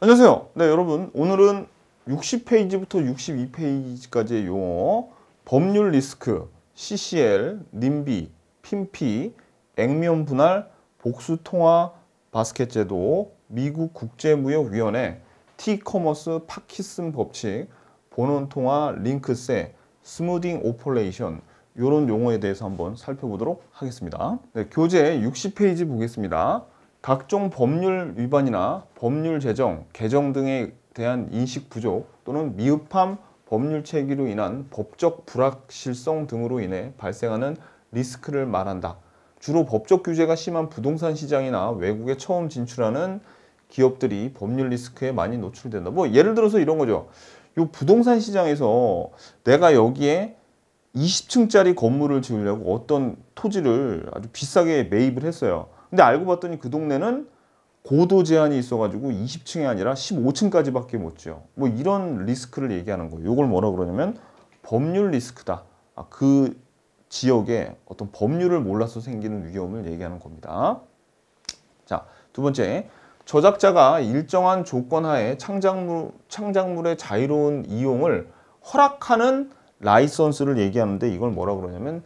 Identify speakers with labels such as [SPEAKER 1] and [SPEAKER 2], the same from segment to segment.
[SPEAKER 1] 안녕하세요. 네, 여러분. 오늘은 60페이지부터 62페이지까지의 용어, 법률 리스크, CCL, 님비, 핀피, 액면 분할, 복수 통화, 바스켓 제도, 미국 국제무역위원회, 티커머스 파키슨 법칙, 본원 통화, 링크세, 스무딩 오퍼레이션, 이런 용어에 대해서 한번 살펴보도록 하겠습니다. 네, 교재 60페이지 보겠습니다. 각종 법률 위반이나 법률 제정, 개정 등에 대한 인식 부족 또는 미흡함, 법률 체계로 인한 법적 불확실성 등으로 인해 발생하는 리스크를 말한다. 주로 법적 규제가 심한 부동산 시장이나 외국에 처음 진출하는 기업들이 법률 리스크에 많이 노출된다. 뭐 예를 들어서 이런 거죠. 이 부동산 시장에서 내가 여기에 20층짜리 건물을 지으려고 어떤 토지를 아주 비싸게 매입을 했어요. 근데 알고 봤더니 그 동네는 고도 제한이 있어가지고 20층이 아니라 15층까지밖에 못 지어. 뭐 이런 리스크를 얘기하는 거예요. 이걸 뭐라 그러냐면 법률 리스크다. 그 지역에 어떤 법률을 몰라서 생기는 위험을 얘기하는 겁니다. 자, 두 번째. 저작자가 일정한 조건 하에 창작물의 자유로운 이용을 허락하는 라이선스를 얘기하는데 이걸 뭐라 그러냐면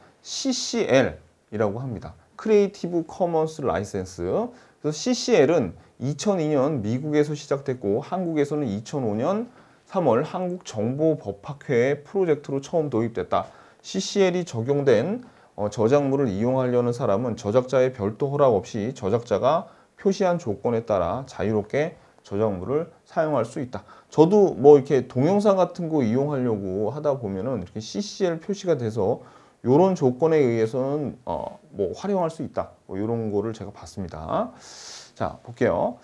[SPEAKER 1] CCL이라고 합니다. 크리에이티브 커먼스 라이센스. 그래서 CCL은 2002년 미국에서 시작됐고 한국에서는 2005년 3월 한국정보법학회의 프로젝트로 처음 도입됐다. CCL이 적용된 저작물을 이용하려는 사람은 저작자의 별도 허락 없이 저작자가 표시한 조건에 따라 자유롭게 저작물을 사용할 수 있다. 저도 뭐 이렇게 동영상 같은 거 이용하려고 하다 보면은 이렇게 CCL 표시가 돼서 이런 조건에 의해서는 뭐 활용할 수 있다. 뭐 이런 거를 제가 봤습니다. 자, 볼게요.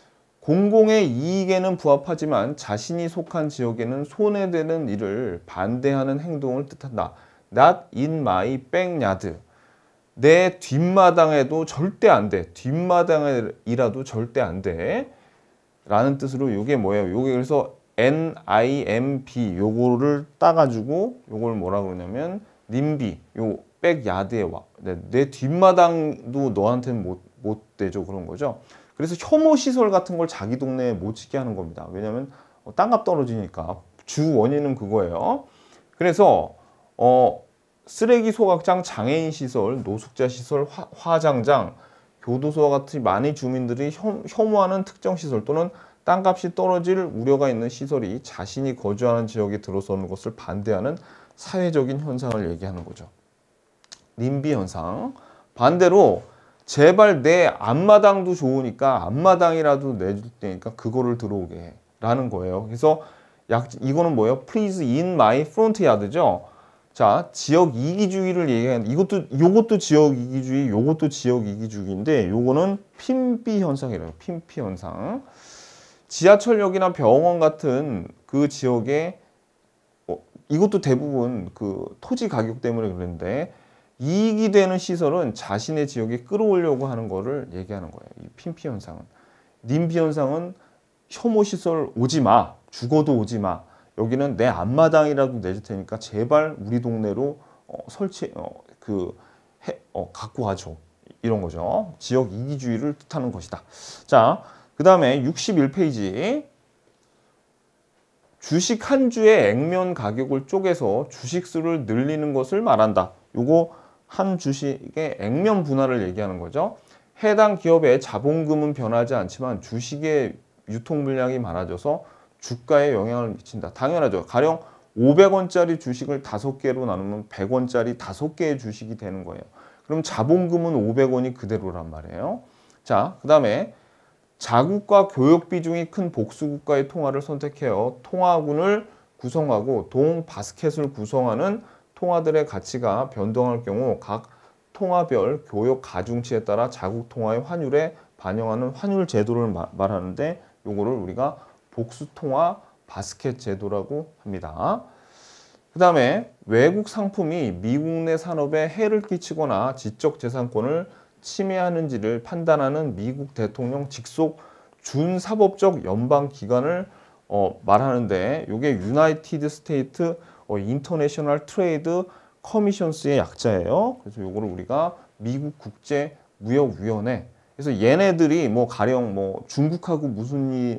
[SPEAKER 1] 공공의 이익에는 부합하지만 자신이 속한 지역에는 손해되는 일을 반대하는 행동을 뜻한다. Not in my backyard. 내 뒷마당에도 절대 안 돼. 뒷마당이라도 절대 안 돼. 라는 뜻으로 이게 뭐예요? 요게 그래서 NIMB 요거를 따가지고 요걸 뭐라 그러냐면 님비 요 백야드에 와. 내 뒷마당도 너한테는 못 되죠. 그런 거죠. 그래서 혐오 시설 같은 걸 자기 동네에 못 짓게 하는 겁니다. 왜냐면 땅값 떨어지니까. 주 원인은 그거예요. 그래서 쓰레기 소각장, 장애인 시설, 노숙자 시설, 화장장, 교도소와 같은 많은 주민들이 혐오하는 특정 시설 또는 땅값이 떨어질 우려가 있는 시설이 자신이 거주하는 지역에 들어서는 것을 반대하는 사회적인 현상을 얘기하는 거죠. 님비 현상. 반대로 제발 내 앞마당도 좋으니까 앞마당이라도 내줄 테니까 그거를 들어오게 해 라는 거예요. 그래서 이거는 뭐예요? Please in my front yard죠. 자, 지역 이기주의를 얘기하는 요것도 지역 이기주의, 요것도 지역 이기주의인데 요거는 핀비 현상이래요. 핀피 현상. 지하철역이나 병원 같은 그 지역에 이것도 대부분 그 토지 가격 때문에 그런데 이익이 되는 시설은 자신의 지역에 끌어오려고 하는 거를 얘기하는 거예요. 이 핀피 현상은. 님비 현상은 혐오 시설 오지 마. 죽어도 오지 마. 여기는 내 앞마당이라도 내줄 테니까 제발 우리 동네로 갖고 와줘. 이런 거죠. 지역 이기주의를 뜻하는 것이다. 자, 그 다음에 61페이지. 주식 한 주의 액면 가격을 쪼개서 주식수를 늘리는 것을 말한다. 요거 한 주식의 액면 분할을 얘기하는 거죠. 해당 기업의 자본금은 변하지 않지만 주식의 유통 물량이 많아져서 주가에 영향을 미친다. 당연하죠. 가령 500원짜리 주식을 5개로 나누면 100원짜리 5개의 주식이 되는 거예요. 그럼 자본금은 500원이 그대로란 말이에요. 자, 그 다음에 자국과 교역 비중이 큰 복수국가의 통화를 선택해요. 통화군을 구성하고 동 바스켓을 구성하는 통화들의 가치가 변동할 경우 각 통화별 교역 가중치에 따라 자국 통화의 환율에 반영하는 환율 제도를 말하는데 요거를 우리가 복수통화 바스켓 제도라고 합니다. 그 다음에 외국 상품이 미국 내 산업에 해를 끼치거나 지적재산권을 침해하는지를 판단하는 미국 대통령 직속 준사법적 연방기관을 말하는데 이게 유나이티드 스테이트 인터내셔널 트레이드 커미션스의 약자예요. 그래서 요거를 우리가 미국 국제무역위원회. 그래서 얘네들이 뭐 가령 뭐 중국하고 무슨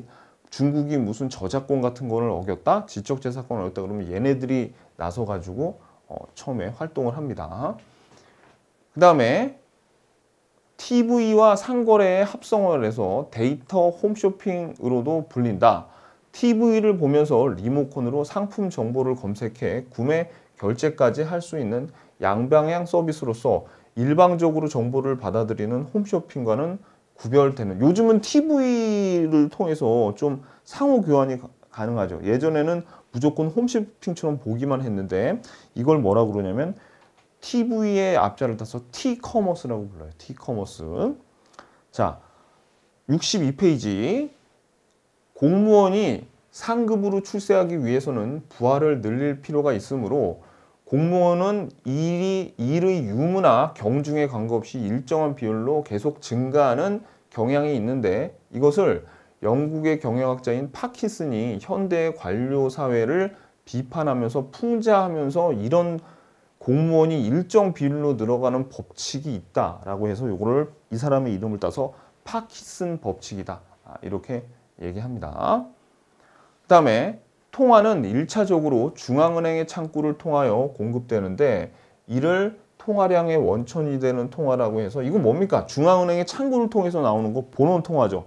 [SPEAKER 1] 중국이 무슨 저작권 같은 거를 어겼다, 지적재산권을 어겼다 그러면 얘네들이 나서가지고 처음에 활동을 합니다. 그 다음에 TV와 상거래의 합성을 해서 데이터 홈쇼핑으로도 불린다. TV를 보면서 리모컨으로 상품 정보를 검색해 구매 결제까지 할 수 있는 양방향 서비스로서 일방적으로 정보를 받아들이는 홈쇼핑과는 구별되는, 요즘은 TV를 통해서 좀 상호 교환이 가능하죠. 예전에는 무조건 홈쇼핑처럼 보기만 했는데 이걸 뭐라 그러냐면 TV의 앞자를 따서 T커머스라고 불러요. T커머스. 자, 62페이지. 공무원이 상급으로 출세하기 위해서는 부하를 늘릴 필요가 있으므로 공무원은 일의 유무나 경중에 관계없이 일정한 비율로 계속 증가하는 경향이 있는데 이것을 영국의 경영학자인 파킨슨이 현대의 관료 사회를 비판하면서 풍자하면서 이런 공무원이 일정 비율로 늘어가는 법칙이 있다라고 해서 이거를 이 사람의 이름을 따서 파킨슨 법칙이다. 이렇게 얘기합니다. 그 다음에 통화는 1차적으로 중앙은행의 창구를 통하여 공급되는데 이를 통화량의 원천이 되는 통화라고 해서 이건 뭡니까? 중앙은행의 창구를 통해서 나오는 거 본원통화죠.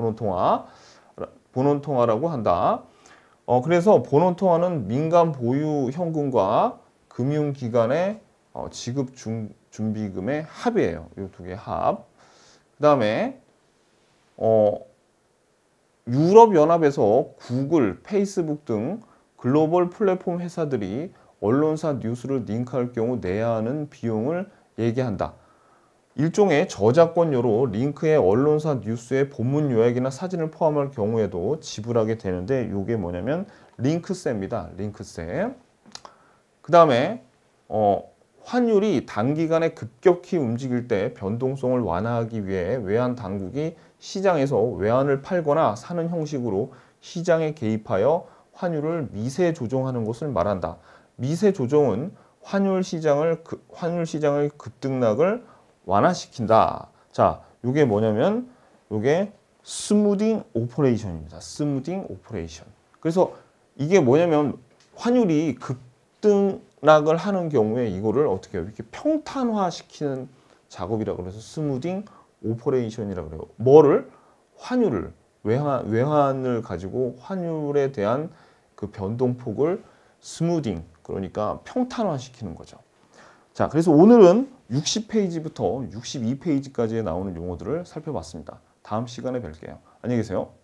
[SPEAKER 1] 본원통화라고 한다. 그래서 본원통화는 민간 보유 현금과 금융기관의 지급 준비금의 합이에요. 이 두 개 합. 그 다음에 유럽연합에서 구글, 페이스북 등 글로벌 플랫폼 회사들이 언론사 뉴스를 링크할 경우 내야 하는 비용을 얘기한다. 일종의 저작권료로 링크에 언론사 뉴스의 본문 요약이나 사진을 포함할 경우에도 지불하게 되는데 이게 뭐냐면 링크세입니다. 링크세. 그 다음에 환율이 단기간에 급격히 움직일 때 변동성을 완화하기 위해 외환 당국이 시장에서 외환을 팔거나 사는 형식으로 시장에 개입하여 환율을 미세 조정하는 것을 말한다. 미세 조정은 환율 시장의 급등락을 완화시킨다. 자, 이게 뭐냐면 이게 스무딩 오퍼레이션입니다. 스무딩 오퍼레이션. 그래서 이게 뭐냐면 환율이 급등락을 하는 경우에 이거를 어떻게 해요? 이렇게 평탄화시키는 작업이라고 해서 스무딩 오퍼레이션이라고 그래요. 뭐를? 환율을, 외환을 가지고 환율에 대한 그 변동폭을 스무딩, 그러니까 평탄화시키는 거죠. 자, 그래서 오늘은 60페이지부터 62페이지까지 나오는 용어들을 살펴봤습니다. 다음 시간에 뵐게요. 안녕히 계세요.